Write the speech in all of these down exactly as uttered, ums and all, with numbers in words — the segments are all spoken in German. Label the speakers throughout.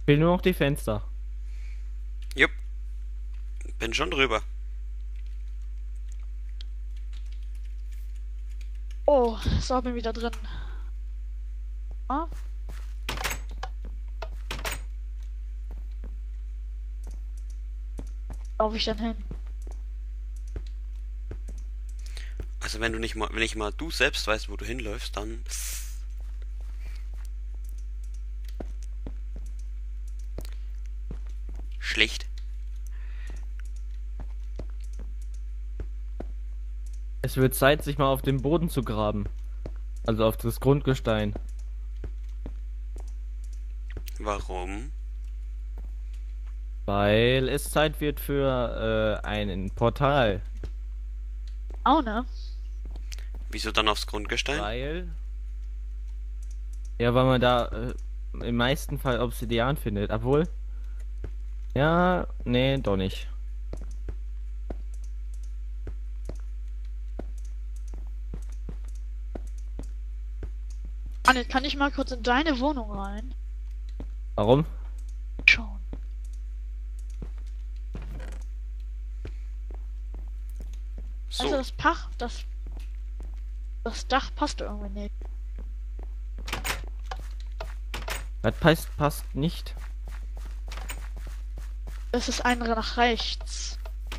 Speaker 1: Fehlen nur noch die Fenster.
Speaker 2: Jupp, bin schon drüber.
Speaker 3: Oh, so bin wieder drin. Ah, laufe ich dann hin?
Speaker 2: Also wenn du nicht mal, wenn nicht mal du selbst weißt, wo du hinläufst, dann schlecht.
Speaker 1: Es wird Zeit, sich mal auf den Boden zu graben. Also auf das Grundgestein.
Speaker 2: Warum?
Speaker 1: Weil es Zeit wird für äh, ein Portal.
Speaker 3: Auch, ne?
Speaker 2: Wieso dann aufs Grundgestein?
Speaker 1: Weil. Ja, weil man da äh, im meisten Fall Obsidian findet. Obwohl. Ja, nee, doch nicht.
Speaker 3: Anne, kann ich mal kurz in deine Wohnung rein?
Speaker 1: Warum?
Speaker 3: Schon. Also
Speaker 2: So,
Speaker 3: das Pach, das, das Dach passt irgendwie nicht.
Speaker 1: Das passt, passt nicht.
Speaker 3: Das ist ein nach rechts.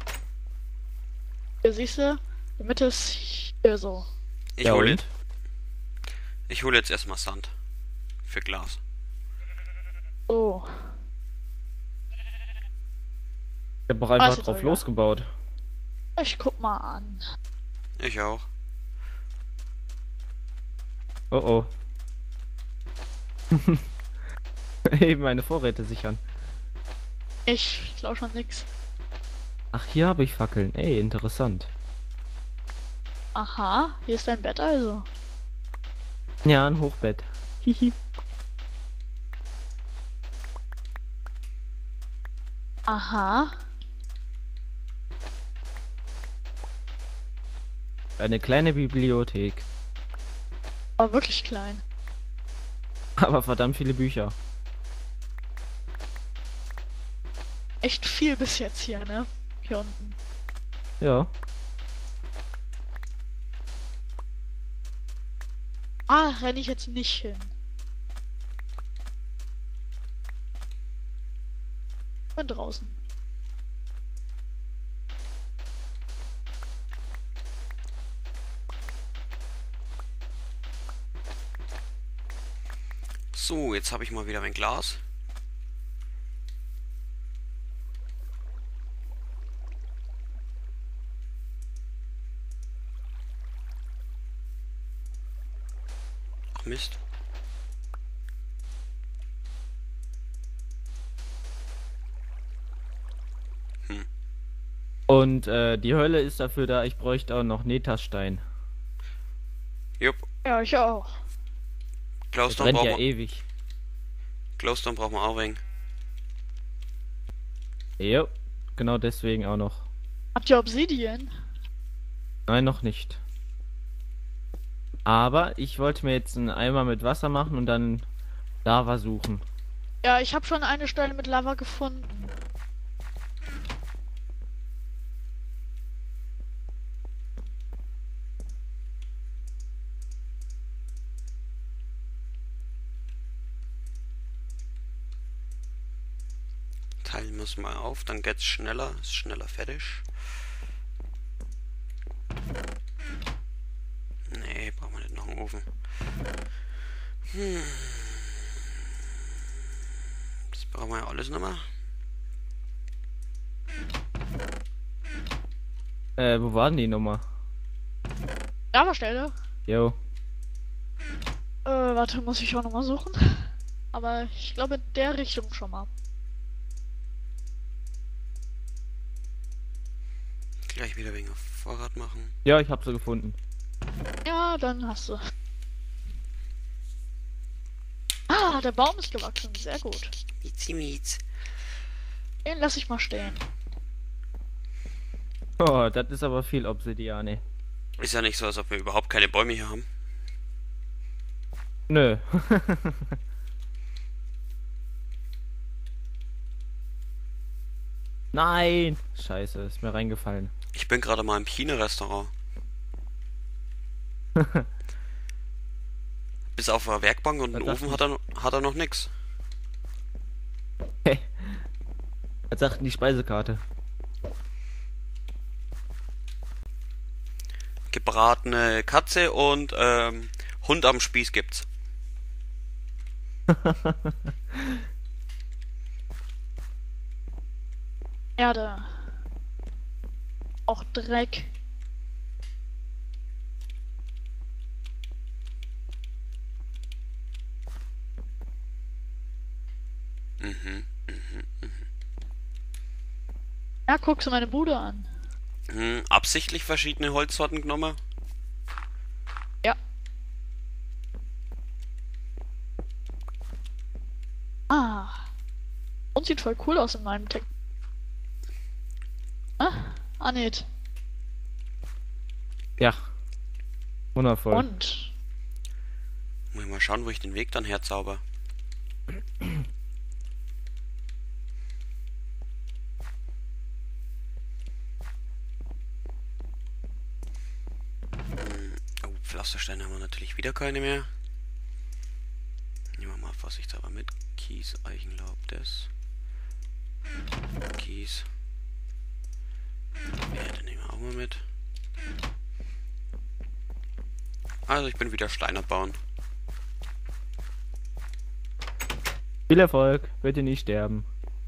Speaker 3: Hier siehst du, die Mitte ist hier so.
Speaker 2: ich
Speaker 1: Ja,
Speaker 2: hole
Speaker 1: und?
Speaker 2: jetzt, ich hole jetzt erstmal Sand für Glas.
Speaker 3: So.
Speaker 1: Ich hab doch einfach
Speaker 3: Warte,
Speaker 1: drauf
Speaker 3: Digga.
Speaker 1: losgebaut.
Speaker 3: Ich guck mal an.
Speaker 2: Ich auch.
Speaker 1: Oh oh. Eben meine Vorräte sichern.
Speaker 3: Ich glaube schon nix.
Speaker 1: Ach, hier habe ich Fackeln. Ey, interessant.
Speaker 3: Aha, hier ist dein Bett also.
Speaker 1: Ja, ein Hochbett. Hihi.
Speaker 3: Aha.
Speaker 1: Eine kleine Bibliothek.
Speaker 3: Aber wirklich klein.
Speaker 1: Aber verdammt viele Bücher.
Speaker 3: Echt viel bis jetzt hier, ne? Hier unten.
Speaker 1: Ja.
Speaker 3: Ah, renne ich jetzt nicht hin. Bin draußen.
Speaker 2: So, jetzt habe ich mal wieder mein Glas. Ach Mist. Hm.
Speaker 1: Und äh, die Hölle ist dafür da, ich bräuchte auch noch Netastein.
Speaker 2: Jupp,
Speaker 3: Ja, ich auch.
Speaker 1: Der
Speaker 2: Glowstone
Speaker 1: brennt
Speaker 2: brauchen
Speaker 1: ja
Speaker 2: wir.
Speaker 1: ewig.
Speaker 2: Glowstone brauchen wir auch wegen.
Speaker 1: Jo, genau deswegen auch noch.
Speaker 3: Habt ihr Obsidian?
Speaker 1: Nein, noch nicht. Aber ich wollte mir jetzt einen Eimer mit Wasser machen und dann Lava suchen.
Speaker 3: Ja, ich habe schon eine Stelle mit Lava gefunden.
Speaker 2: Teilen wir es mal auf, dann geht's schneller, ist schneller fertig. Nee, brauchen wir nicht noch einen Ofen. Hm. Das brauchen wir ja alles nochmal.
Speaker 1: Äh, wo waren die Nummer?
Speaker 3: Lavastelle?
Speaker 1: Jo.
Speaker 3: Äh, warte, muss ich auch nochmal suchen. Aber ich glaube in der Richtung schon mal.
Speaker 2: Gleich wieder wegen auf Vorrat machen.
Speaker 1: Ja, ich hab sie gefunden.
Speaker 3: Ja, dann hast du. Ah, der Baum ist gewachsen. Sehr gut.
Speaker 2: Mietzi mietz.
Speaker 3: Den lasse ich mal stehen.
Speaker 1: Oh, das ist aber viel Obsidian, ey.
Speaker 2: Ist ja nicht so, als ob wir überhaupt keine Bäume hier haben.
Speaker 1: Nö. Nein! Scheiße, ist mir reingefallen.
Speaker 2: Ich bin gerade mal im China-Restaurant. Bis auf eine Werkbank und einen
Speaker 1: Was sagt
Speaker 2: Ofen hat er, hat er noch nix.
Speaker 1: Hey. Was sagt denn die Speisekarte?
Speaker 2: Gebratene Katze und ähm, Hund am Spieß gibt's.
Speaker 3: Erde. Auch Dreck.
Speaker 2: Mhm.
Speaker 3: Ja, guckst du meine Bude an.
Speaker 2: Hm, absichtlich verschiedene Holzsorten genommen?
Speaker 3: Ja. Ah. Und sieht voll cool aus in meinem Text. Ah, Anet.
Speaker 1: Ja. Wundervoll.
Speaker 3: Und?
Speaker 2: Muss ich mal schauen, wo ich den Weg dann herzauber. Hm, oh, Pflastersteine haben wir natürlich wieder keine mehr. Nehmen wir mal vorsichtshalber mit. Kies, Eichenlaub, das. Kies. Erde nehmen wir auch mal mit. Also ich bin wieder Steine bauen.
Speaker 1: Viel Erfolg, bitte nicht sterben.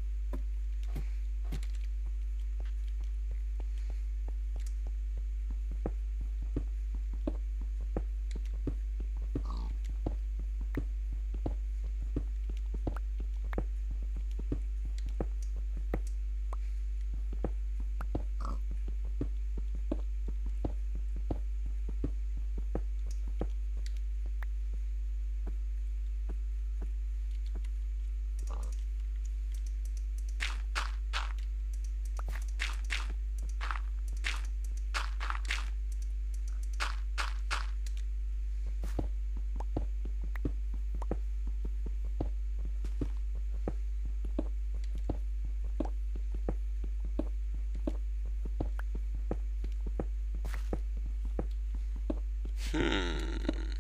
Speaker 2: Hm.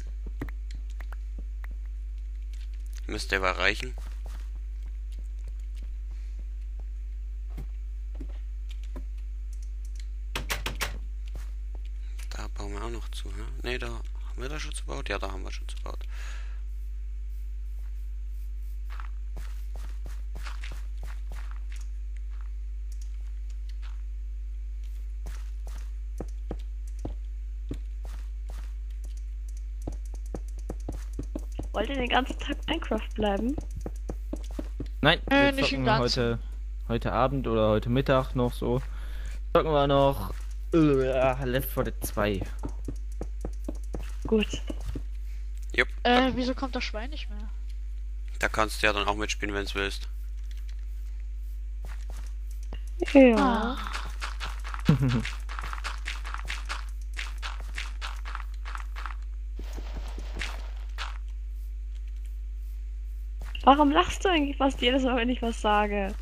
Speaker 2: Müsste aber reichen. Da bauen wir auch noch zu, ne? Ne, da haben wir da schon zu gebaut? Ja, da haben wir schon zu gebaut.
Speaker 4: Wollt ihr den ganzen Tag Minecraft bleiben?
Speaker 1: Nein,
Speaker 3: Äh,
Speaker 1: wir
Speaker 3: nicht
Speaker 1: zocken
Speaker 3: im Ganzen.
Speaker 1: heute, heute Abend oder heute Mittag noch so. Zocken wir noch äh, Left four Dead zwei.
Speaker 4: Gut.
Speaker 2: Jupp,
Speaker 3: Äh, wieso kommt das Schwein nicht mehr?
Speaker 2: da kannst du ja dann auch mitspielen, wenn du willst.
Speaker 4: Ja.
Speaker 3: Ah.
Speaker 4: Warum lachst du eigentlich fast jedes Mal, wenn ich was sage?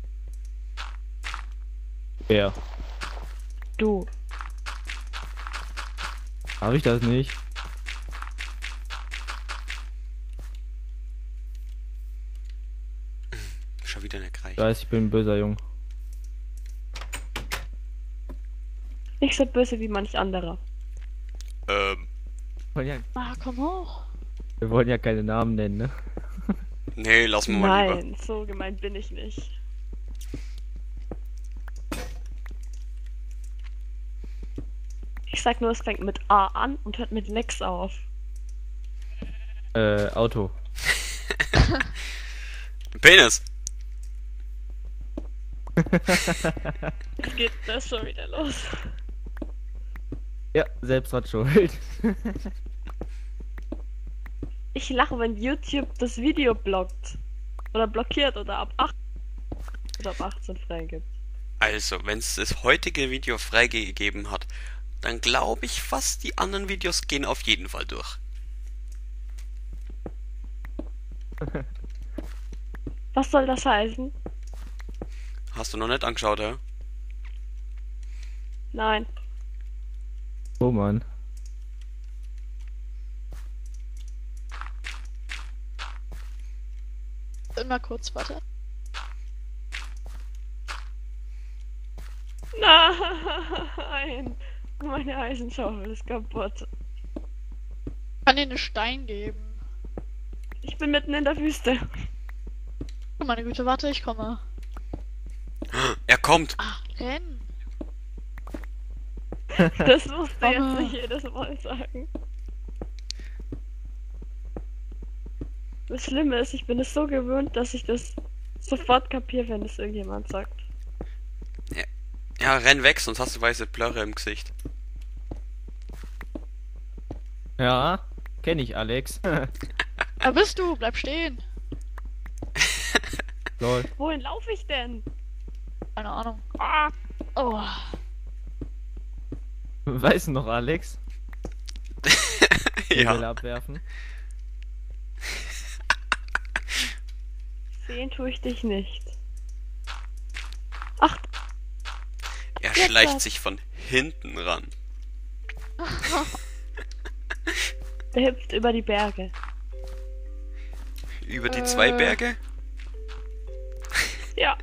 Speaker 1: Wer?
Speaker 4: Du.
Speaker 1: Habe ich das nicht?
Speaker 2: Schon wieder nicht
Speaker 1: Ich
Speaker 2: gereicht.
Speaker 1: weiß, ich bin ein böser Junge.
Speaker 4: Nicht so böse wie manch anderer.
Speaker 2: Ähm,
Speaker 1: Wir wollen ja,
Speaker 3: Ah, komm hoch.
Speaker 1: wir wollen ja keine Namen nennen, ne?
Speaker 2: nee, lassen wir mal lieber.
Speaker 4: Nein, so gemeint bin ich nicht. Ich sag nur, es fängt mit A an und hört mit Lex auf.
Speaker 1: Äh, Auto.
Speaker 2: Penis!
Speaker 4: Jetzt geht das schon wieder los.
Speaker 1: Ja, selbst hat schuld.
Speaker 4: Ich lache, wenn YouTube das Video blockt. Oder blockiert oder ab acht oder ab achtzehn freigibt.
Speaker 2: Also, wenn es das heutige Video freigegeben hat, dann glaube ich fast, die anderen Videos gehen auf jeden Fall durch.
Speaker 4: Was soll das heißen?
Speaker 2: Hast du noch nicht angeschaut, hä?
Speaker 4: Nein.
Speaker 1: Oh Mann.
Speaker 3: Immer kurz, warte.
Speaker 4: Nein. Meine Eisenschaufel ist kaputt.
Speaker 3: Ich kann dir einen Stein geben.
Speaker 4: Ich bin mitten in der Wüste.
Speaker 3: Oh meine Güte, warte, ich komme.
Speaker 2: Er kommt!
Speaker 3: Ah, renn.
Speaker 4: Das musst du jetzt
Speaker 3: Komme.
Speaker 4: nicht jedes Mal sagen. Das Schlimme ist, ich bin es so gewöhnt, dass ich das sofort kapiere, wenn es irgendjemand sagt.
Speaker 2: Ja, renn weg, sonst hast du weiße Plörre im Gesicht.
Speaker 1: Ja, kenne ich, Alex.
Speaker 3: Da bist du, bleib stehen.
Speaker 1: Lol.
Speaker 4: Wohin laufe ich denn?
Speaker 3: Keine Ahnung. Ah. Oh.
Speaker 1: Weißt du noch, Alex? Die Welle
Speaker 2: Ja.
Speaker 1: abwerfen.
Speaker 4: Sehen tue ich dich nicht. Ach,
Speaker 2: Er
Speaker 4: Jetzt
Speaker 2: schleicht
Speaker 4: was.
Speaker 2: sich von hinten ran.
Speaker 4: der hüpft über die Berge.
Speaker 2: Über die
Speaker 3: Äh.
Speaker 2: zwei Berge?
Speaker 4: Ja.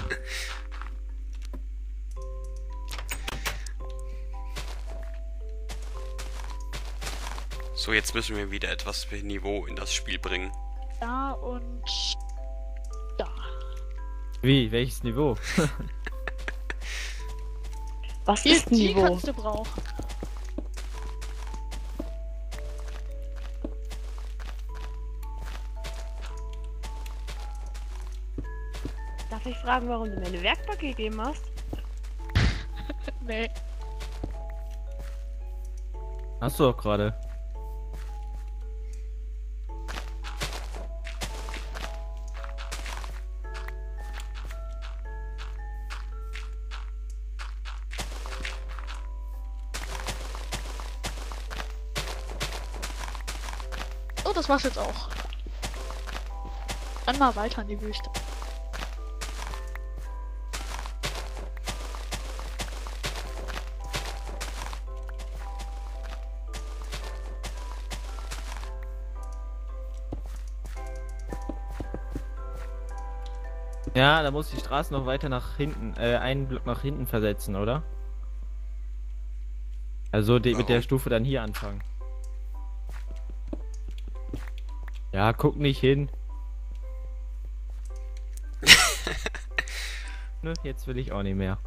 Speaker 2: So, jetzt müssen wir wieder etwas für Niveau in das Spiel bringen.
Speaker 3: Da und da.
Speaker 1: Wie? Welches Niveau?
Speaker 4: Was
Speaker 3: Hier,
Speaker 4: ist
Speaker 3: die
Speaker 4: Niveau?
Speaker 3: kannst du brauchen.
Speaker 4: Darf ich fragen, warum du mir eine Werkbank gegeben hast?
Speaker 3: Nee.
Speaker 1: Hast du doch gerade.
Speaker 3: Oh, das war's jetzt auch. Dann mal weiter in die Wüste.
Speaker 1: Ja, da muss die Straße noch weiter nach hinten, äh, einen Block nach hinten versetzen, oder? Also die, mit der
Speaker 2: Warum?
Speaker 1: Stufe dann hier anfangen. Ja, guck nicht hin. Nö, jetzt will ich auch nicht mehr.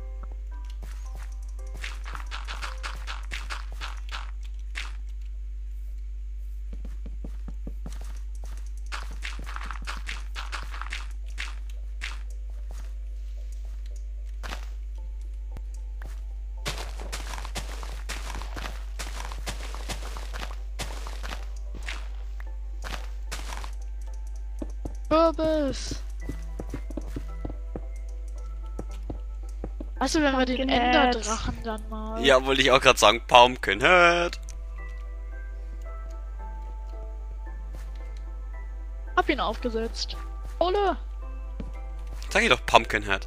Speaker 3: Kürbis. Weißt du, wenn wir den
Speaker 4: Pumpkin Head.
Speaker 3: Enderdrachen dann mal...
Speaker 2: Ja, wollte ich auch gerade sagen, Pumpkinhead.
Speaker 3: Hab ihn aufgesetzt. Ole.
Speaker 2: Sag ich doch Pumpkinhead.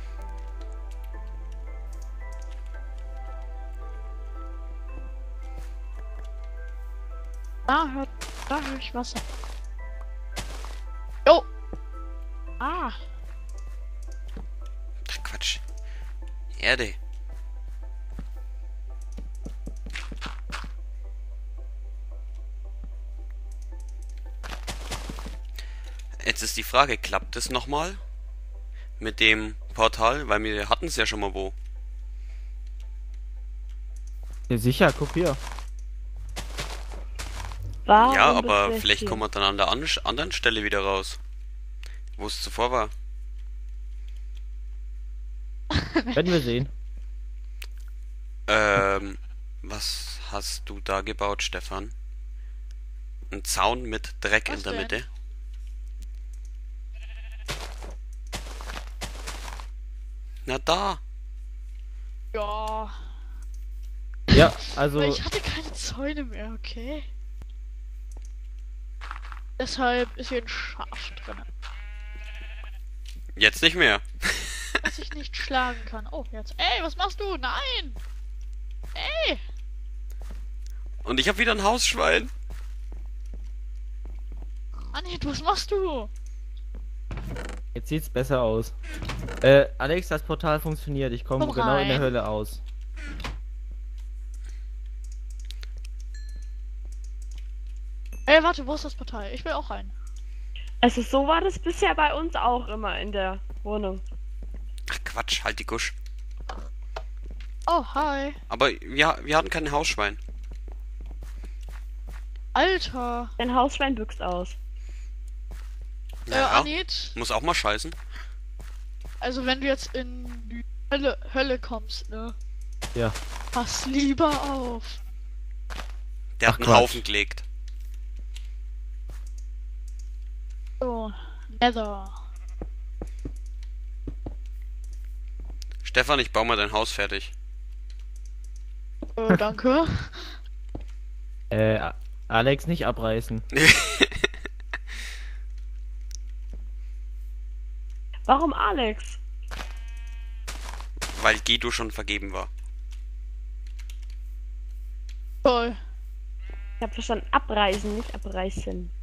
Speaker 3: Da hört... Da höre ich Wasser. Jo. Ah.
Speaker 2: Ach, Quatsch. Erde. Jetzt ist die Frage, klappt es nochmal? Mit dem Portal? Weil wir hatten es ja schon mal wo.
Speaker 1: Ja, sicher, guck hier.
Speaker 4: Warum
Speaker 2: Ja,
Speaker 4: bist
Speaker 2: aber
Speaker 4: du
Speaker 2: vielleicht
Speaker 4: hier?
Speaker 2: kommen wir dann an der an anderen Stelle wieder raus. Wo es zuvor war.
Speaker 1: Werden wir sehen.
Speaker 2: Ähm, was hast du da gebaut, Stefan? Ein Zaun mit Dreck
Speaker 3: Was
Speaker 2: in der
Speaker 3: denn?
Speaker 2: Mitte? Na da!
Speaker 3: Ja.
Speaker 1: Ja, also
Speaker 3: Weil ich hatte keine Zäune mehr, okay? Deshalb ist hier ein Schaf drin.
Speaker 2: Jetzt nicht mehr.
Speaker 3: dass ich nicht schlagen kann. Oh, jetzt. Ey, was machst du? Nein! Ey!
Speaker 2: Und ich habe wieder ein Hausschwein.
Speaker 3: Anit, was machst du?
Speaker 1: Jetzt sieht's besser aus. Äh, Alex, das Portal funktioniert. Ich komme
Speaker 3: Komm
Speaker 1: genau in der
Speaker 3: rein.
Speaker 1: Hölle aus.
Speaker 3: Ey, warte, wo ist das Portal? Ich will auch rein.
Speaker 4: Also so war das bisher bei uns auch immer in der Wohnung.
Speaker 2: Ach Quatsch, halt die Gusch.
Speaker 3: Oh, hi.
Speaker 2: Aber wir, wir hatten kein Hausschwein.
Speaker 3: Alter.
Speaker 4: Dein Hausschwein büchst aus.
Speaker 3: Äh,
Speaker 2: Ja,
Speaker 3: Anit,
Speaker 2: muss auch mal scheißen.
Speaker 3: also wenn du jetzt in die Hölle, Hölle kommst, ne?
Speaker 1: Ja.
Speaker 3: Pass lieber auf.
Speaker 2: Der
Speaker 1: Ach,
Speaker 2: hat einen
Speaker 1: Quatsch.
Speaker 2: Haufen gelegt.
Speaker 3: So, Nether.
Speaker 2: Stefan, ich baue mal dein Haus fertig.
Speaker 3: Äh, danke.
Speaker 1: Äh, A- Alex, nicht abreißen.
Speaker 4: Warum Alex?
Speaker 2: Weil Guido schon vergeben war.
Speaker 3: Toll.
Speaker 4: Ich hab verstanden, abreisen, nicht abreißen.